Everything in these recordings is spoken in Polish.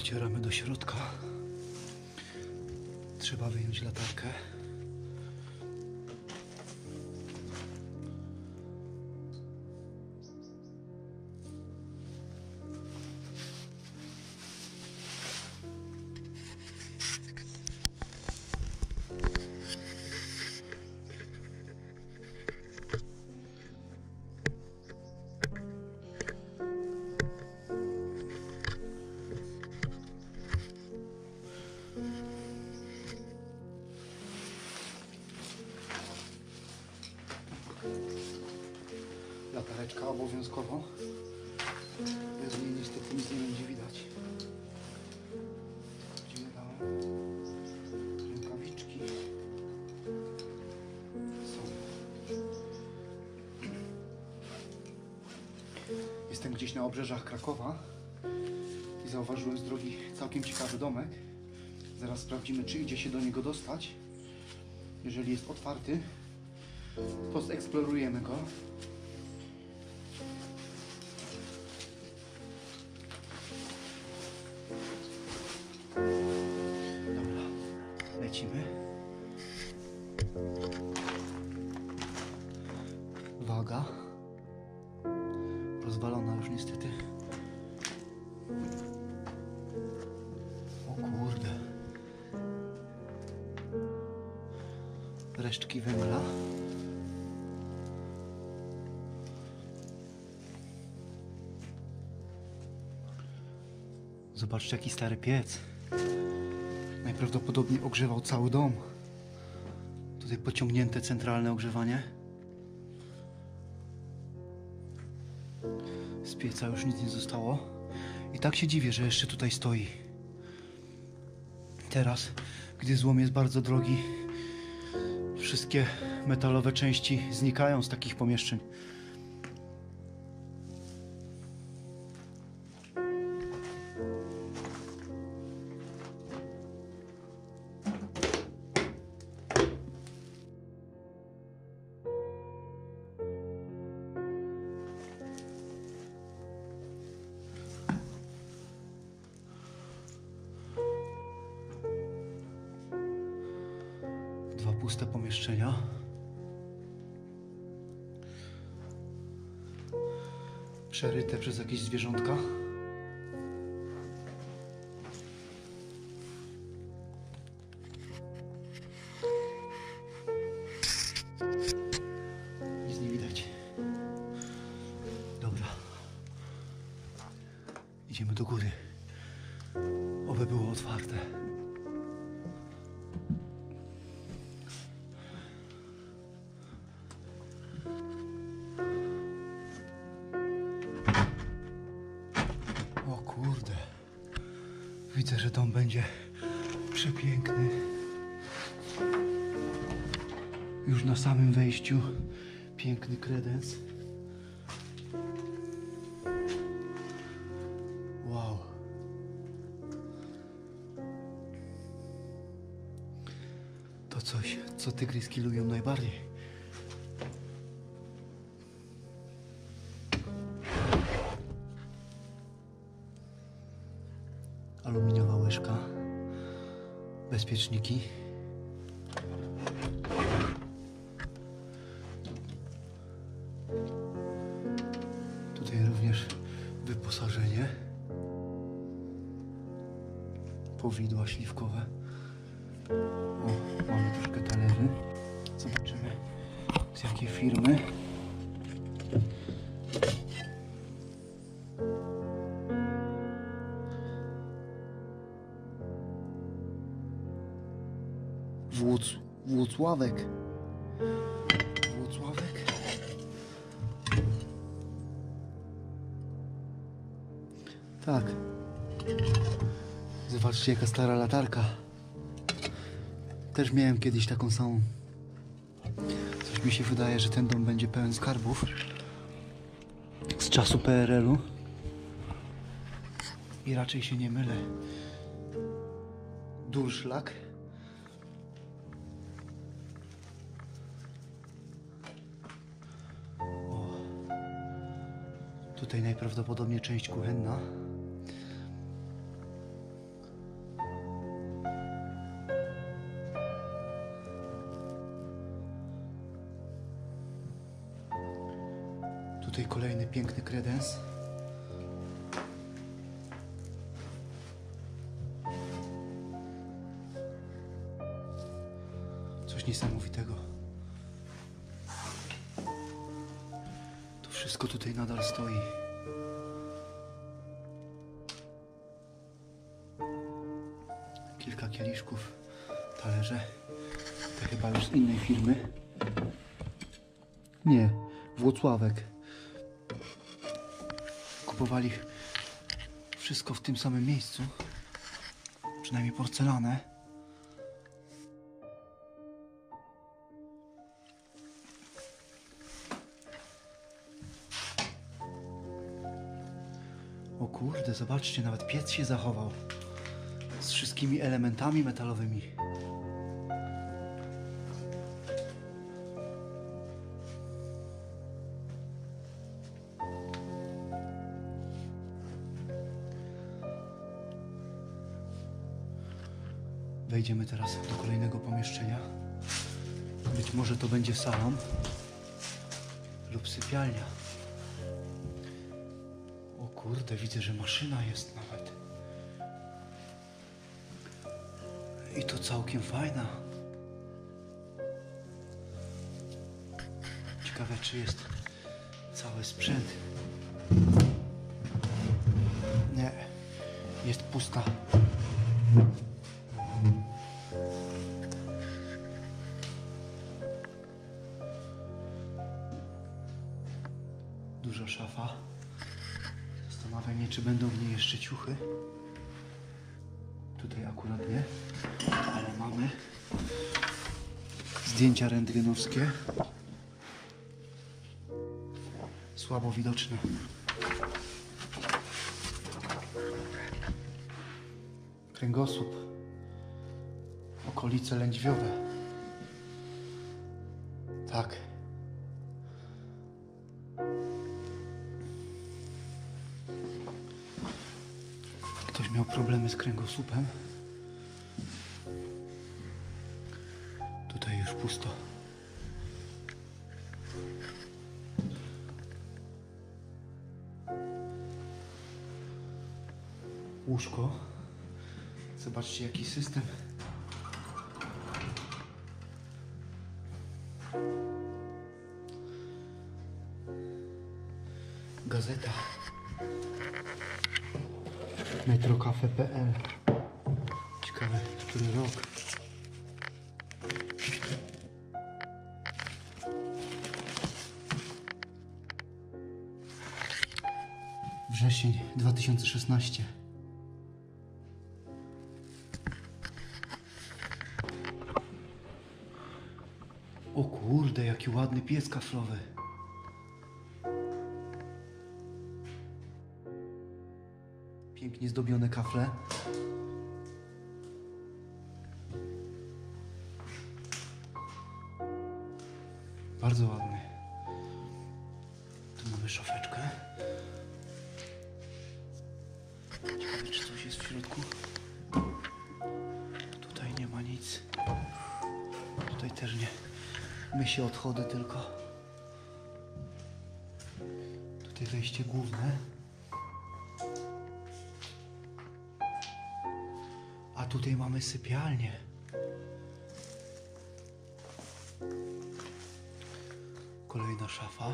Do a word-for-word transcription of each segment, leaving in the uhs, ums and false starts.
Docieramy do środka. Trzeba wyjąć latarkę. Latareczka obowiązkowo. Bez niej niestety nic nie będzie widać. Gdzie je dałem? Rękawiczki są. Jestem gdzieś na obrzeżach Krakowa i zauważyłem z drogi całkiem ciekawy domek. Zaraz sprawdzimy, czy idzie się do niego dostać. Jeżeli jest otwarty, to zeksplorujemy go. Dobra, lecimy. Waga. Rozwalona już niestety. O kurde. Resztki węgla. Zobaczcie, jaki stary piec. Najprawdopodobniej ogrzewał cały dom. Tutaj pociągnięte centralne ogrzewanie. Z pieca już nic nie zostało. I tak się dziwię, że jeszcze tutaj stoi. Teraz, gdy złom jest bardzo drogi, wszystkie metalowe części znikają z takich pomieszczeń. Dwa puste pomieszczenia. Przeryte przez jakieś zwierzątka. Nic nie widać. Dobra. Idziemy do góry. Oby było otwarte. O kurde. Widzę, że dom będzie przepiękny. Już na samym wejściu piękny kredens. Wow. To coś, co tygryski lubią najbardziej. Aluminiowa łyżka, bezpieczniki. Tutaj również wyposażenie. Powidła śliwkowe. O, mamy troszkę talerzy. Zobaczymy, z jakiej firmy. Włóc, Włocławek. Włocławek. Tak. Zobaczcie, jaka stara latarka. Też miałem kiedyś taką samą. Coś mi się wydaje, że ten dom będzie pełen skarbów z czasu P R L u. I raczej się nie mylę. Durszlak. Tutaj najprawdopodobniej część kuchenna. Tutaj kolejny piękny kredens. Coś niesamowitego. To wszystko tutaj nadal stoi. Kilka kieliszków, talerze. To chyba już z innej firmy. Nie, Włocławek. Kupowali wszystko w tym samym miejscu. Przynajmniej porcelanę. O kurde, zobaczcie, nawet piec się zachował. Z wszystkimi elementami metalowymi. Wejdziemy teraz do kolejnego pomieszczenia. Być może to będzie salon lub sypialnia. O kurde, widzę, że maszyna jest nawet. I to całkiem fajna. Ciekawe, czy jest cały sprzęt. Nie, jest pusta. Duża szafa. Zastanawiam się, czy będą w niej jeszcze ciuchy. Tutaj akurat nie, ale mamy zdjęcia rentgenowskie. Słabo widoczne. Kręgosłup. Okolice lędźwiowe. Tak. Ktoś miał problemy z kręgosłupem. Tutaj już pusto. Łóżko. Zobaczcie, jaki system. Gazeta. metrocafe kropka pe el. Ciekawe, który rok. Wrzesień dwa tysiące szesnasty. O kurde, jaki ładny piec kaflowy. Pięknie zdobione kafle. Bardzo ładny. Tu mamy szafeczkę. Ciekawe, czy coś jest w środku. Tutaj nie ma nic. Tutaj też nie. Mysie odchody tylko. Tutaj wejście główne. A tutaj mamy sypialnię. Kolejna szafa.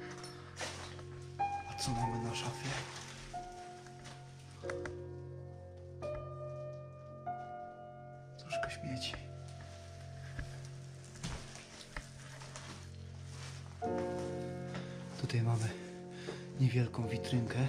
A co mamy na szafie? Troszkę śmieci. Tutaj mamy niewielką witrynkę.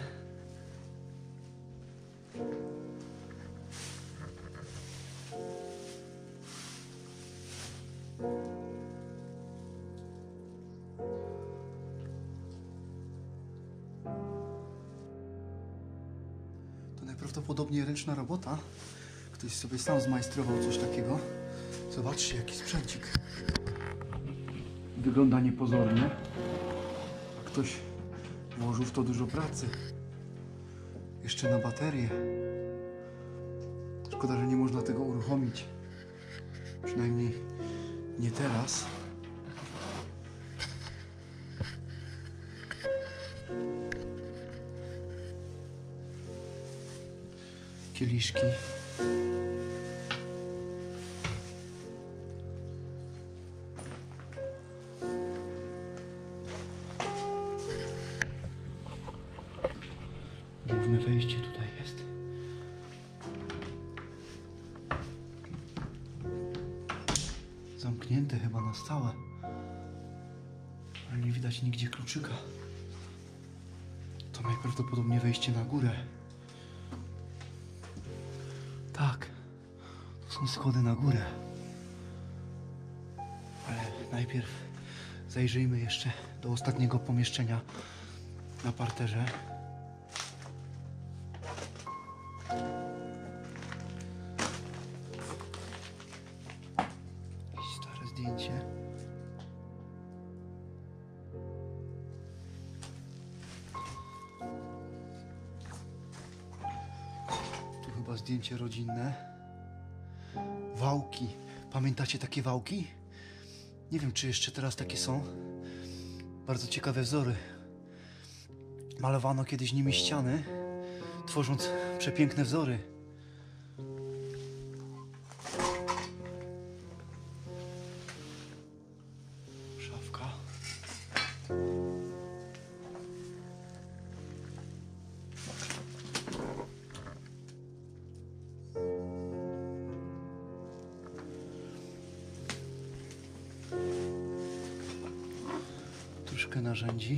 To najprawdopodobniej ręczna robota. Ktoś sobie sam zmajstrował coś takiego. Zobaczcie, jaki sprzęcik. Wygląda niepozornie. Ktoś włożył w to dużo pracy. Jeszcze na baterię. Szkoda, że nie można tego uruchomić. Przynajmniej nie teraz. kieliszki. Główne wejście tutaj jest. Zamknięte chyba na stałe. Ale nie widać nigdzie kluczyka. To najprawdopodobniej wejście na górę. Tak, to są schody na górę. Ale najpierw zajrzyjmy jeszcze do ostatniego pomieszczenia na parterze. Jakieś stare zdjęcie. Tu chyba zdjęcie rodzinne. Wałki. Pamiętacie takie wałki? Nie wiem, czy jeszcze teraz takie są. Bardzo ciekawe wzory. Malowano kiedyś nimi ściany, tworząc przepiękne wzory. Szafka. Troszkę narzędzi.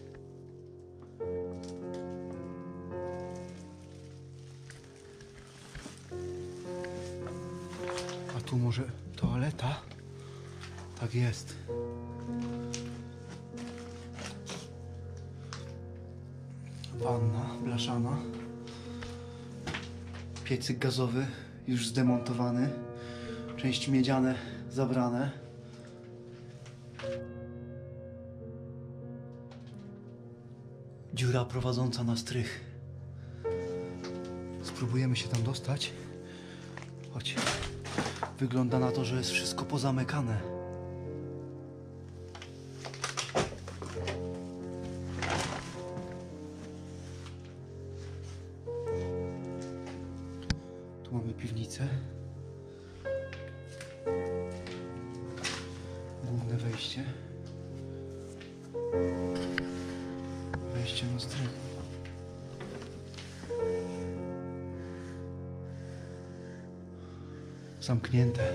A tu może toaleta? Tak jest. Wanna blaszana. Piecyk gazowy już zdemontowany. Części miedziane zabrane. Dziura prowadząca na strych. Spróbujemy się tam dostać. Chodź. Wygląda na to, że jest wszystko pozamykane. Tu mamy piwnicę. Główne wejście. Wejście na strych. Zamknięte.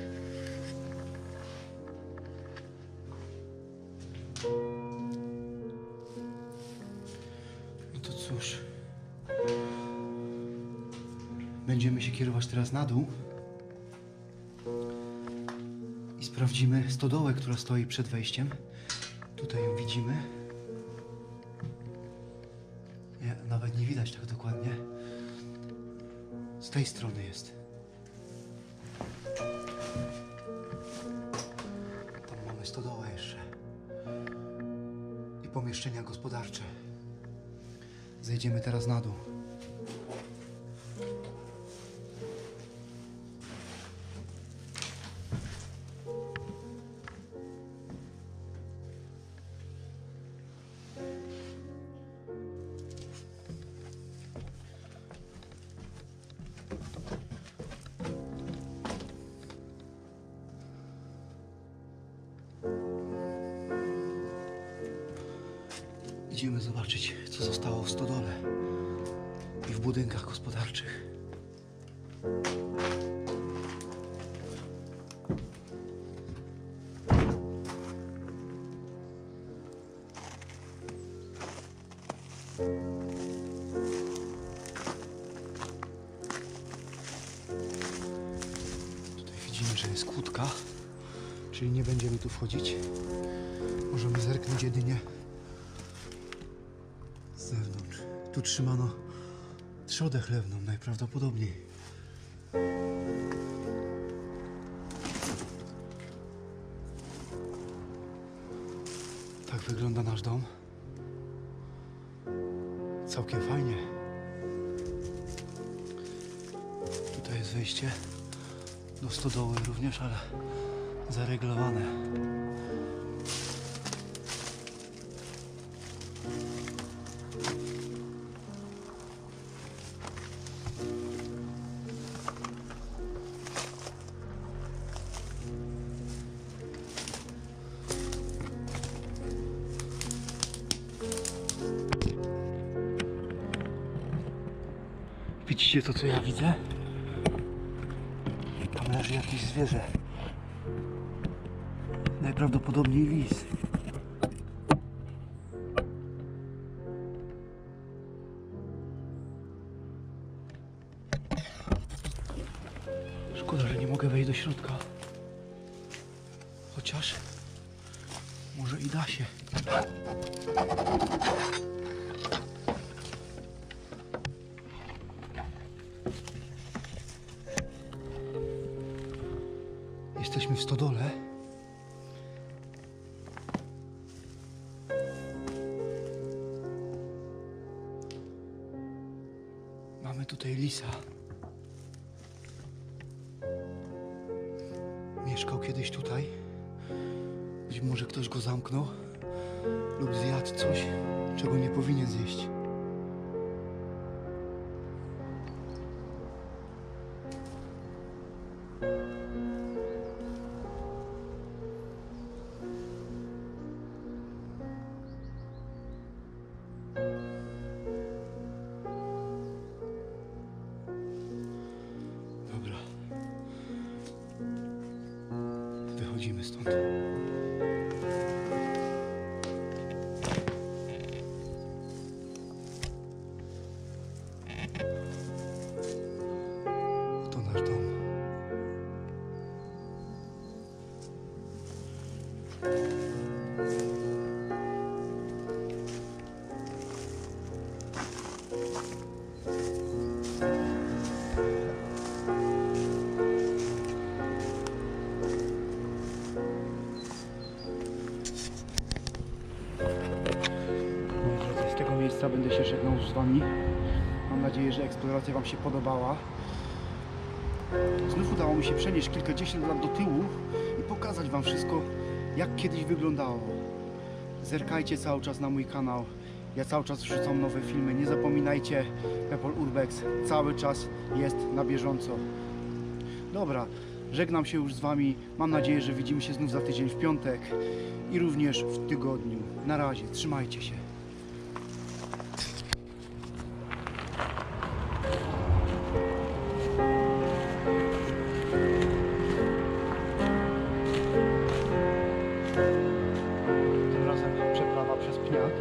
No to cóż. Będziemy się kierować teraz na dół i sprawdzimy stodołę, która stoi przed wejściem. Tutaj ją widzimy. Nie, nawet nie widać tak dokładnie. Z tej strony jest. Stodołę jeszcze i pomieszczenia gospodarcze. Zejdziemy teraz na dół. Idziemy zobaczyć, co zostało w stodole i w budynkach gospodarczych. Tutaj widzimy, że jest kłódka, czyli nie będziemy tu wchodzić. Możemy zerknąć jedynie z zewnątrz. Tu trzymano trzodę chlewną najprawdopodobniej. Tak wygląda nasz dom. Całkiem fajnie. Tutaj jest wejście do stodoły również, ale zareglowane. Widzicie to, co ja widzę? Tam leży jakieś zwierzę. Najprawdopodobniej lis. Szkoda, że nie mogę wejść do środka. Chociaż może i da się. Jesteśmy w stodole. Mamy tutaj lisa. Mieszkał kiedyś tutaj. Być może ktoś go zamknął lub zjadł coś, czego nie powinien zjeść. Dobra. Wychodzimy stąd. To nasz dom. Z tego miejsca będę się żegnał z Wami. Mam nadzieję, że eksploracja Wam się podobała. Znów udało mi się przenieść kilkadziesiąt lat do tyłu i pokazać Wam wszystko, jak kiedyś wyglądało. Zerkajcie cały czas na mój kanał. Ja cały czas wrzucam nowe filmy. Nie zapominajcie, Pepol Urbex cały czas jest na bieżąco. Dobra, żegnam się już z Wami. Mam nadzieję, że widzimy się znów za tydzień w piątek i również w tygodniu. Na razie, trzymajcie się. Tym razem przeprawa przez Pniak.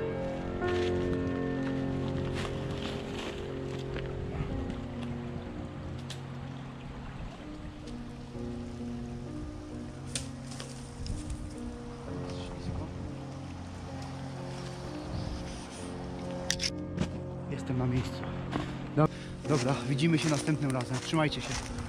Jestem na miejscu. Dobra, widzimy się następnym razem. Trzymajcie się.